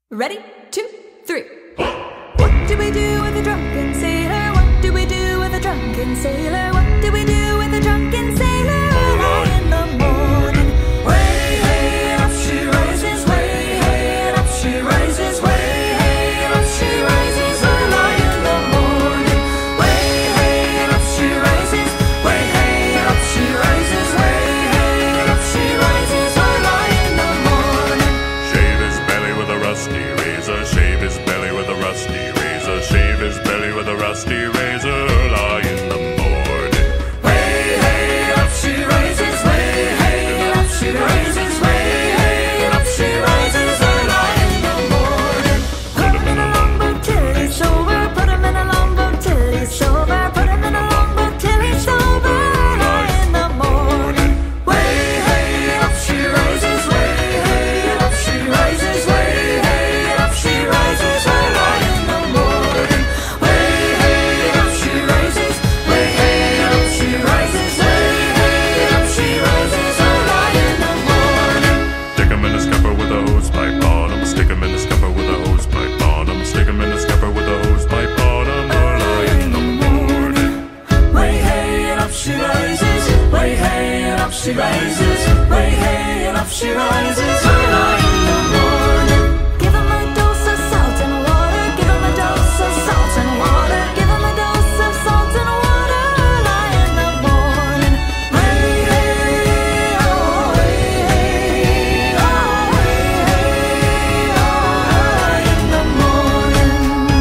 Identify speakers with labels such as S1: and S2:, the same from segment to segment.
S1: Ready? 2, 3. What do we do with a drunken sailor? What do we do with a drunken sailor? What do we do with a drunken sailor? Early in the morning, way hey up she rises, way hey up she rises, way hey up she rises. Early in the morning, way hey up she rises, way hey up she rises, way hey up she rises. Early in the morning.
S2: Shave his belly with a rusty razor. Shave his belly with a rusty razor. Shave his belly with a rusty razor. Early in the morning.
S1: Way hey up she rises, way hey up she rises, way hey up she rises. Early in the morning. Put him in a longboat till he's sober. Put him in a longboat till he's sober. Put him in a longboat till he's sober. Early in the morning. Way hey up she rises, way hey up she rises, way hey up she rises. Early in the morning. Way hey up she rises, way hey up she rises, way hey up she rises. Early in the morning.
S2: Stick him in the scupper with a hose pipe on him. Stick him in the scupper with a hose pipe on him. Stick him in the scupper with a hose pipe on him. Early in the morning.
S1: Way hey and up she rises, way hey and up she rises, way hey and up she rises. Early in the morning. Give him a dose of salt and water. Give him a dose of salt and water. Give him a dose of salt and water. Early in the morning. Way hey oh, way hey oh, way hey oh. Early in the morning.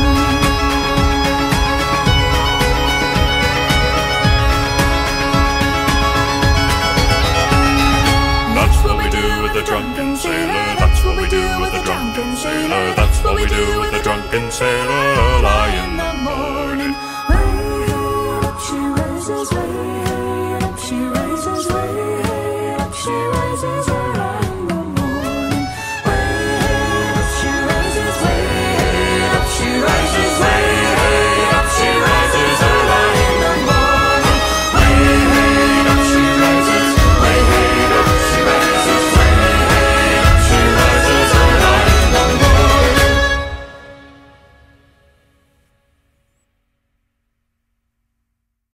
S2: That's what we do with the drunken sailor. That's what we do with the drunken sailor. That's what we do with the drunken sailor. Early in the morning.
S1: Way up she rises, way